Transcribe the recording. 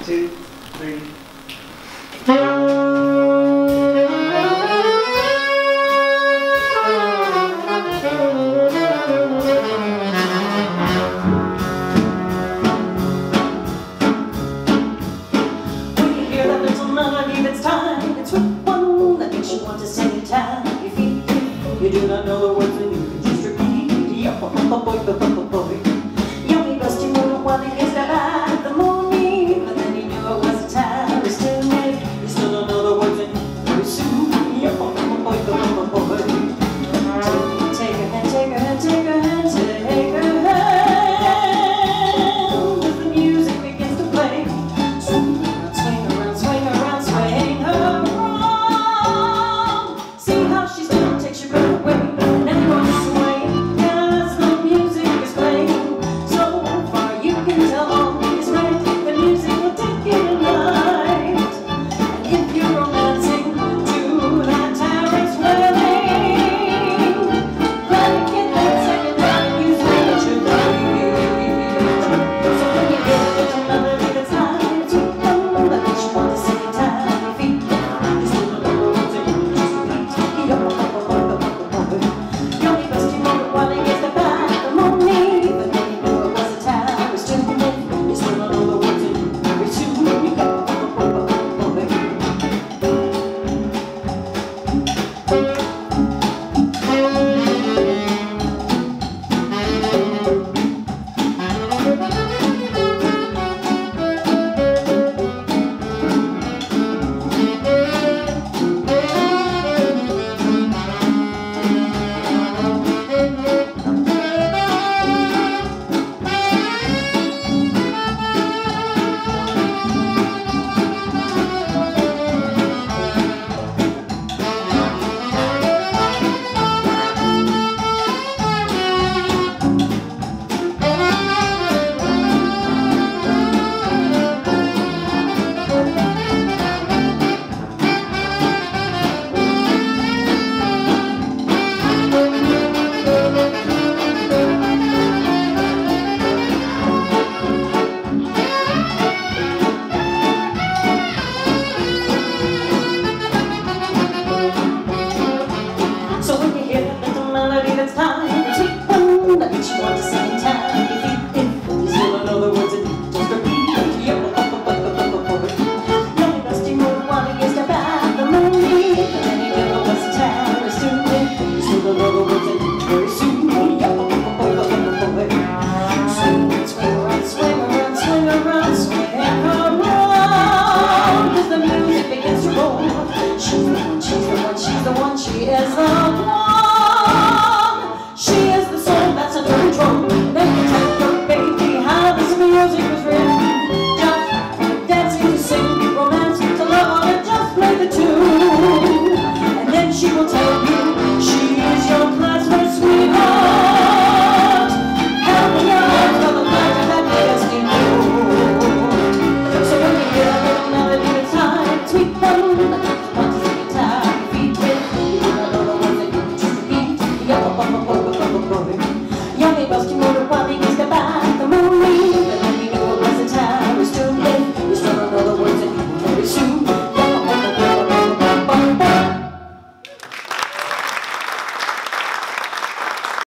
2, 3. You do not know the words and you can just repeat. Yummy busty moon while they kissed about the morning, but then you knew it was a time to still live. You still don't know the words and very soon. Take her hand, take her hand, take her hand, take her hand. As the music begins to play, swing around, swing around, swing her around. See how she still takes your breath away. She's the one, she is the one. She is the soul that's under control. Then you tell her, baby, how this music was written. Just dancing to sing, romance to love, and just play the tune. And then she will tell you she is your classmate sweetheart. Helping your heart for the life that lives in you. So when you hear a little melody, it's time, sweet one. Yummy busty motor.